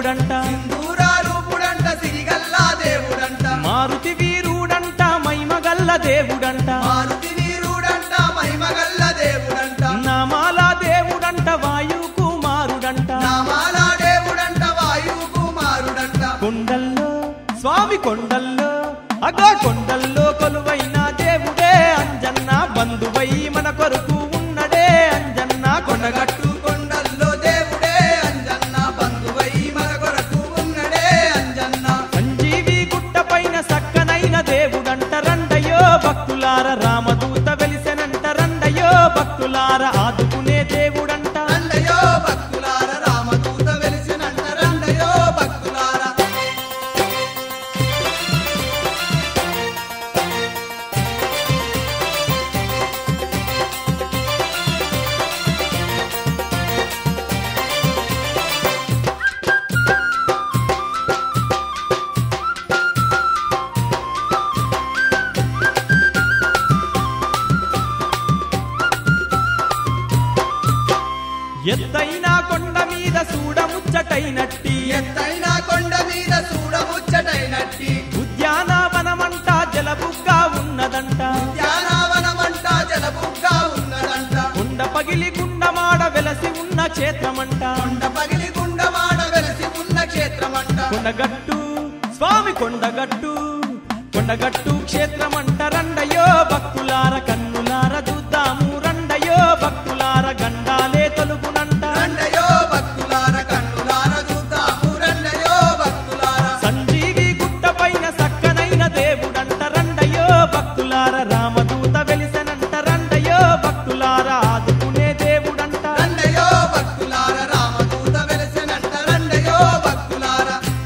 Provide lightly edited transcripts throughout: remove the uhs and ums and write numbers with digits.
దేవుడంట సింధూరారూపుడంట సిరిగల్లా దేవుడంట మారుతి వీరుడంట మైమగల్ల దేవుడంట మారుతి వీరుడంట మహిమగల్ల దేవుడంట నామాల దేవుడంట వాయు కుమారుడంట నామాల దేవుడంట వాయువు కుమారుడంట కొండల్లో స్వామి కొండల్లో అగో కొండల్లో కొలువైన దేవుడే అంజన్న బంధువై మన కొరకు ఉన్నడే అంజన్న కొండగట్టు కొండల్లో దేవుడే అంజన్న బంధువై మన కొరకు ఉన్నడే అంజన్న సంజీవి గుట్ట పైన సక్కనైన దేవుడంట రండయో భక్తులార రామదూత వెలిసెనంట రండయో భక్తులార ఆదుకునే దేవుడంట రండయో భక్తులార రామదూత వెలిసినంట రండయో భక్తులార ఎత్తైన కొండ మీద చూడముచ్చటైనట్టి ఎత్తైన కొండ మీద చూడముచ్చటైనట్టి ఉద్యానవనమంట జలబుగ్గా ఉన్నదంట ఉద్యానవనమంట జలబుగ్గా ఉన్నదంట కొండ పగిలి గుండమాడ వెలసి ఉన్న క్షేత్రమంట కొండ పగిలి గుండమాడ వెలసి ఉన్న క్షేత్రమంట కొండగట్టు స్వామి కొండగట్టు కొండగట్టు క్షేత్రమంట రండయో భక్తులార కన్నులార చూద్దాము రండయో భక్తులార గండాలే తొలుగునంట రండయో భక్తులార కన్నులార చూద్దాము రండయో భక్తులార సంజీవి గుట్ట పైన సక్కనైన దేవుడంట రండయో భక్తులార రామదూత వెలిసెనంట రండయో భక్తులార ఆదుకునే దేవుడంట రండయో భక్తులార రామదూత వెలిసినంట రండయో భక్తులార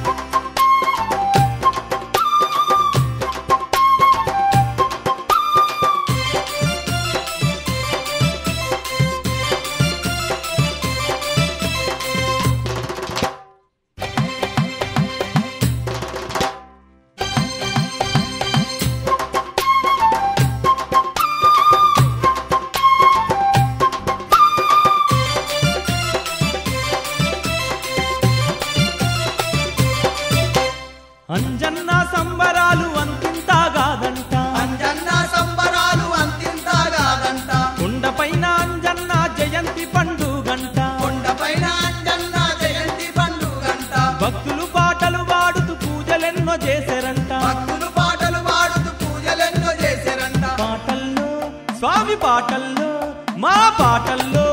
అంజన్న సంబరాలు అంతింతాగాదంట అంజన్న సంబరాలు అంతింతాగాదంట కొండపైన అంజన్న జయంతి పండుగంట కొండపైన అంజన్న జయంతి పండుగంట భక్తులు పాటలు పాడుతూ పూజలెన్నో చేశారంట భక్తులు పాటలు పాడుతూ పూజలెన్నో చేశారంట పాటల్లో స్వామి పాటల్లో మా పాటల్లో